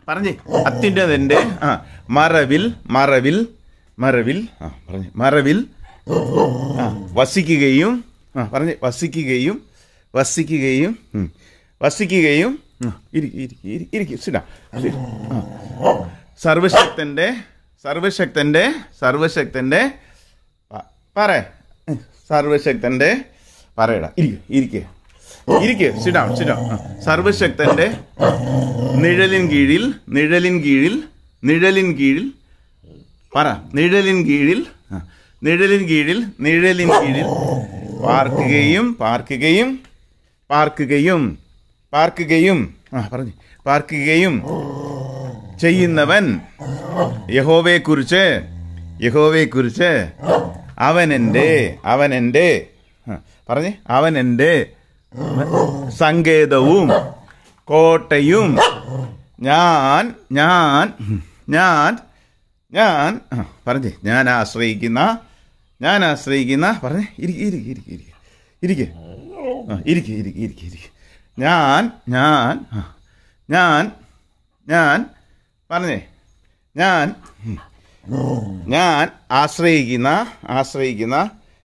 പറഞ്ഞേ. അത്യുന്നതന്റെ മറവിൽ മറവിൽ മറവിൽ പറഞ്ഞേ. മറവിൽ വസിക്കുകയും പറഞ്ഞേ. വസിക്കുകയും വസിക്കുകയും വസിക്കുകയും സർവശക്തന്റെ സർവശക്തന്റെ സർവശക്തന്റെ സർവശക്തന്റെ പറയടാ. ഇരിക്കുക ഇരിക്കുക. സിഡാം സിഡാം. സർവശക്തന്റെ നിഴലിൻ കീഴിൽ നിഴലിൻ കീഴിൽ നിഴലിൻ കീഴിൽ പറ. നിഴലിൻ കീഴിൽ നിഴലിൻ കീഴിൽ നിഴലിൻ കീഴിൽ പാർക്കുകയും പാർക്കുകയും പാർക്കുകയും പാർക്കുകയും പറഞ്ഞു. പാർക്കുകയും ചെയ്യുന്നവൻ യഹോവയെക്കുറിച്ച് യഹോവയെക്കുറിച്ച് അവനെൻ്റെ അവനെൻ്റെ പറഞ്ഞേ. അവനെൻ്റെ സങ്കേതവും കോട്ടയും ഞാൻ ഞാൻ ഞാൻ ഞാൻ പറഞ്ഞേ. ഞാൻ ആശ്രയിക്കുന്ന പറഞ്ഞേ. ഇരിക്കെ ഞാൻ ഞാൻ ഞാൻ ഞാൻ പറഞ്ഞേ. ഞാൻ ആശ്രയിക്കുന്ന